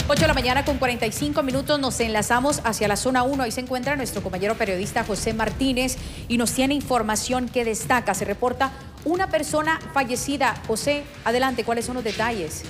8 de la mañana con 45 minutos nos enlazamos hacia la zona 1. Ahí se encuentra nuestro compañero periodista José Martínez y nos tiene información que destaca. Se reporta una persona fallecida. José, adelante, ¿cuáles son los detalles?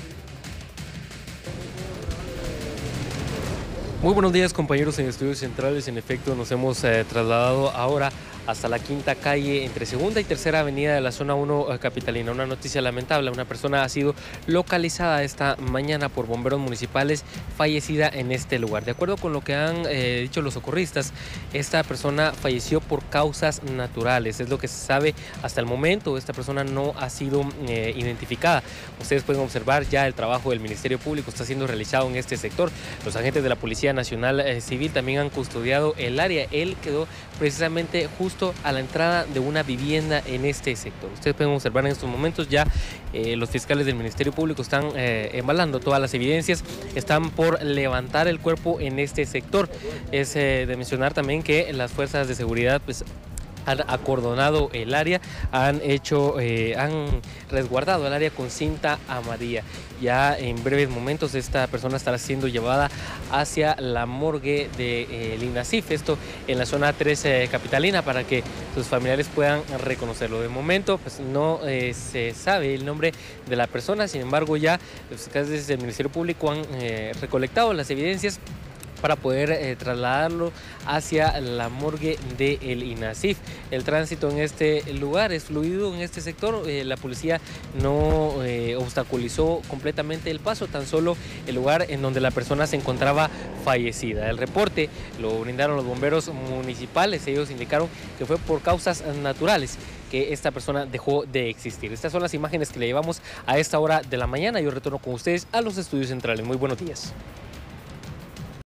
Muy buenos días, compañeros en Estudios Centrales. En efecto, nos hemos trasladado ahora hasta la quinta calle entre segunda y tercera avenida de la zona 1 capitalina. Una noticia lamentable: una persona ha sido localizada esta mañana por bomberos municipales, fallecida en este lugar. De acuerdo con lo que han dicho los socorristas, esta persona falleció por causas naturales. Es lo que se sabe hasta el momento. Esta persona no ha sido identificada. Ustedes pueden observar ya el trabajo del Ministerio Público está siendo realizado en este sector. Los agentes de la Policía Nacional Civil también han custodiado el área. Él quedó precisamente justo a la entrada de una vivienda en este sector. Ustedes pueden observar en estos momentos ya los fiscales del Ministerio Público están embalando todas las evidencias, están por levantar el cuerpo en este sector. Es de mencionar también que las fuerzas de seguridad pues han acordonado el área, han resguardado el área con cinta amarilla. Ya en breves momentos esta persona estará siendo llevada hacia la morgue del INASIF, esto en la zona 3 capitalina, para que sus familiares puedan reconocerlo. De momento pues no se sabe el nombre de la persona, sin embargo ya los fiscales del Ministerio Público han recolectado las evidencias para poder trasladarlo hacia la morgue del INASIF. El tránsito en este lugar es fluido en este sector. La policía no obstaculizó completamente el paso, tan solo el lugar en donde la persona se encontraba fallecida. El reporte lo brindaron los bomberos municipales. Ellos indicaron que fue por causas naturales que esta persona dejó de existir. Estas son las imágenes que le llevamos a esta hora de la mañana. Yo retorno con ustedes a los estudios centrales. Muy buenos días.